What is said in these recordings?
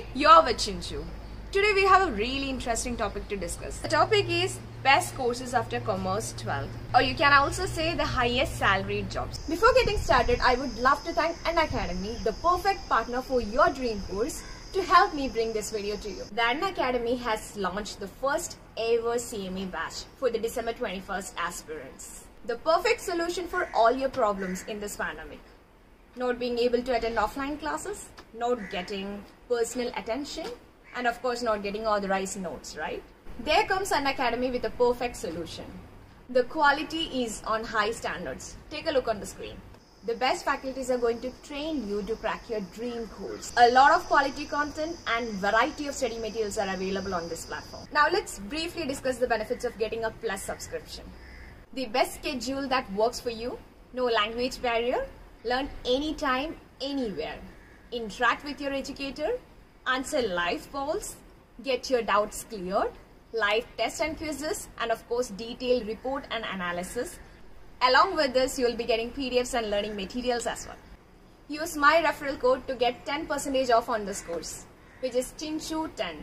You're with Chinchu. Today we have a really interesting topic to discuss. The topic is best courses after Commerce 12, or you can also say the highest salaried jobs. Before getting started, I would love to thank Unacademy, the perfect partner for your dream course, to help me bring this video to you. The Unacademy has launched the first ever CME batch for the December 21st aspirants. The perfect solution for all your problems in this pandemic. Not being able to attend offline classes, not getting personal attention, and of course not getting authorized notes, right? There comes Unacademy with a perfect solution. The quality is on high standards. Take a look on the screen. The best faculties are going to train you to crack your dream course. A lot of quality content and variety of study materials are available on this platform. Now let's briefly discuss the benefits of getting a Plus subscription. The best schedule that works for you, no language barrier, learn anytime, anywhere. Interact with your educator, answer live polls, get your doubts cleared, live tests and quizzes, and of course detailed report and analysis. Along with this, you will be getting PDFs and learning materials as well. Use my referral code to get 10% off on this course, which is Chinchu10,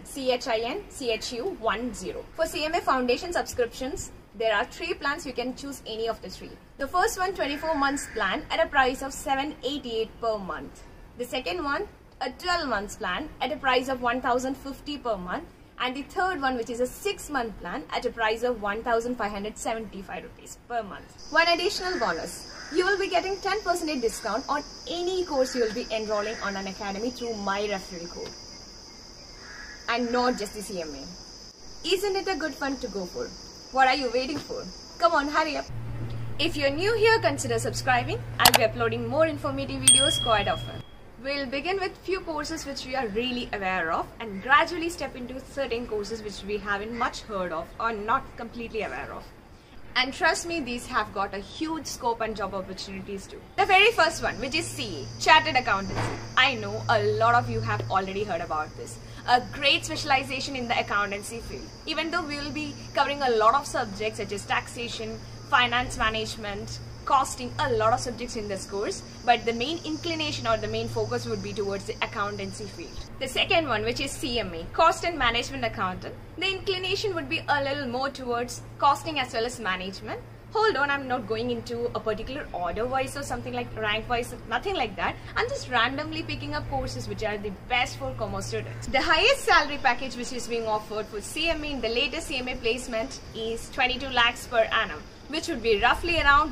CHINCHU10. For CMA Foundation subscriptions, there are 3 plans. You can choose any of the 3. The first one, 24 months plan at a price of $788 per month. The second one, a 12 months plan at a price of $1,050 per month. And the third one, which is a 6-month plan at a price of $1,575 per month. One additional bonus. You will be getting 10% discount on any course you will be enrolling on Unacademy through my referral code. And not just the CMA. Isn't it a good fun to go for? What are you waiting for? Come on, hurry up. If you're new here, consider subscribing. I'll be uploading more informative videos quite often. We'll begin with few courses which we are really aware of and gradually step into certain courses which we haven't much heard of or not completely aware of. And trust me, these have got a huge scope and job opportunities too. The very first one, which is CA, Chartered Accountancy. I know a lot of you have already heard about this. A great specialization in the accountancy field. Even though we will be covering a lot of subjects such as taxation, finance management, costing, a lot of subjects in this course, but the main inclination or the main focus would be towards the accountancy field. The second one, which is CMA, Cost and Management Accountant, the inclination would be a little more towards costing as well as management. Hold on, I'm not going into a particular order wise or something like rank wise, nothing like that. I'm just randomly picking up courses which are the best for commerce students. The highest salary package which is being offered for CMA in the latest CMA placement is 22 lakhs per annum, which would be roughly around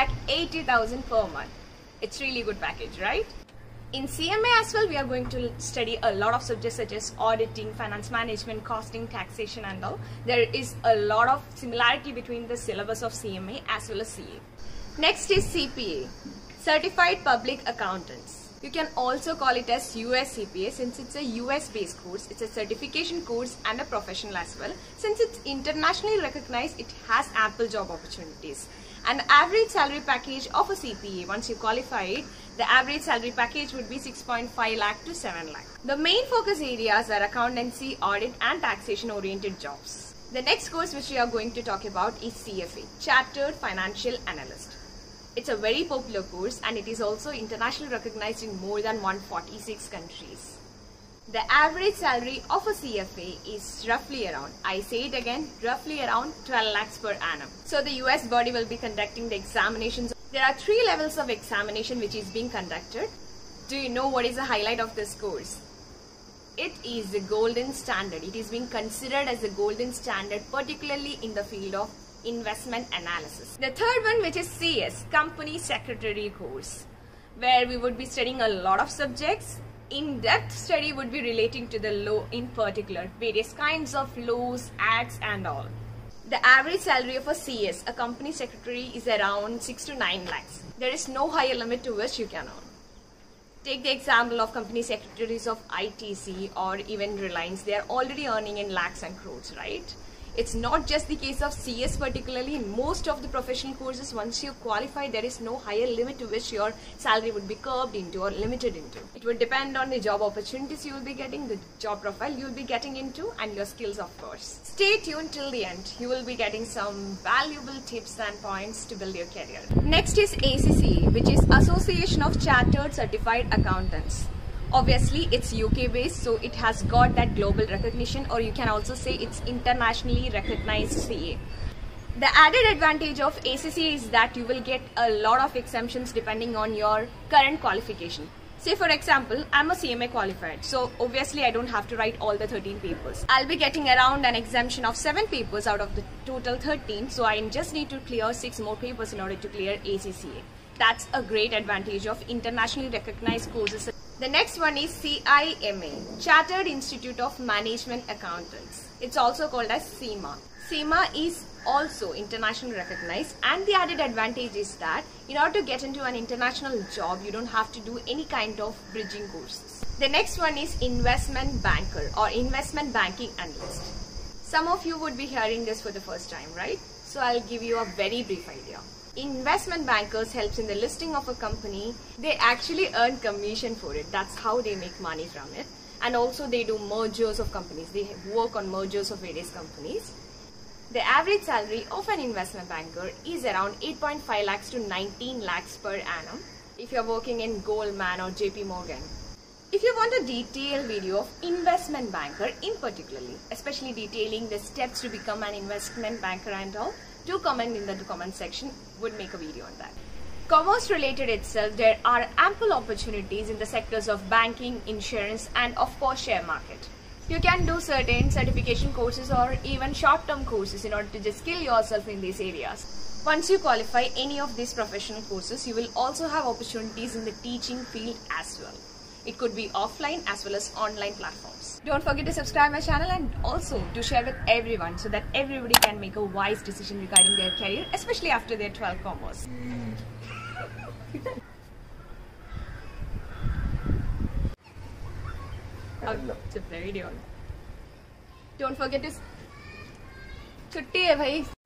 1,80,000 per month. It's really good package, right? In CMA as well, we are going to study a lot of subjects such as auditing, finance management, costing, taxation and all. There is a lot of similarity between the syllabus of CMA as well as CA. Next is CPA, Certified Public Accountants. You can also call it as US CPA since it's a US based course. It's a certification course and a professional as well. Since it's internationally recognized, it has ample job opportunities. An average salary package of a CPA, once you qualify it, the average salary package would be 6.5 lakh to 7 lakh. The main focus areas are accountancy, audit and taxation oriented jobs. The next course which we are going to talk about is CFA, Chartered Financial Analyst. It's a very popular course and it is also internationally recognized in more than 146 countries. The average salary of a CFA is roughly around, I say it again, roughly around 12 lakhs per annum. So the US body will be conducting the examinations. There are 3 levels of examination which is being conducted. Do you know what is the highlight of this course? It is the golden standard. It is being considered as the golden standard, particularly in the field of investment analysis. The third one, which is CS, Company Secretary course, where we would be studying a lot of subjects. In-depth study would be relating to the law in particular, various kinds of laws, acts and all. The average salary of a CS, a company secretary, is around 6 to 9 lakhs. There is no higher limit to which you can earn. Take the example of company secretaries of ITC or even Reliance. They are already earning in lakhs and crores, right? It's not just the case of CS particularly. In most of the professional courses, once you qualify, there is no higher limit to which your salary would be curbed into or limited into. It would depend on the job opportunities you will be getting, the job profile you will be getting into and your skills of course. Stay tuned till the end. You will be getting some valuable tips and points to build your career. Next is ACCA, which is Association of Chartered Certified Accountants. Obviously, it's UK based, so it has got that global recognition, or you can also say it's internationally recognized CA. The added advantage of ACCA is that you will get a lot of exemptions depending on your current qualification. Say for example, I'm a CMA qualified, so obviously I don't have to write all the 13 papers. I'll be getting around an exemption of 7 papers out of the total 13, so I just need to clear 6 more papers in order to clear ACCA. That's a great advantage of internationally recognized courses. The next one is CIMA, Chartered Institute of Management Accountants. It's also called as CIMA. CIMA is also internationally recognized, and the added advantage is that in order to get into an international job, you don't have to do any kind of bridging courses. The next one is investment banker or investment banking analyst. Some of you would be hearing this for the first time, right? So I'll give you a very brief idea. Investment bankers helps in the listing of a company. They actually earn commission for it. That's how they make money from it. And also they do mergers of companies. They work on mergers of various companies. The average salary of an investment banker is around 8.5 lakhs to 19 lakhs per annum if you're working in Goldman or JP Morgan. If you want a detailed video of investment banker in particularly, especially detailing the steps to become an investment banker and all, do comment in the comment section. Would make a video on that. Commerce related itself, there are ample opportunities in the sectors of banking, insurance, and of course share market. You can do certain certification courses or even short-term courses in order to just skill yourself in these areas. Once you qualify any of these professional courses, you will also have opportunities in the teaching field as well. It could be offline as well as online platforms. Don't forget to subscribe my channel and also to share with everyone so that everybody can make a wise decision regarding their career, especially after their 12 commerce. Video. Don't forget to... छुट्टी है भाई.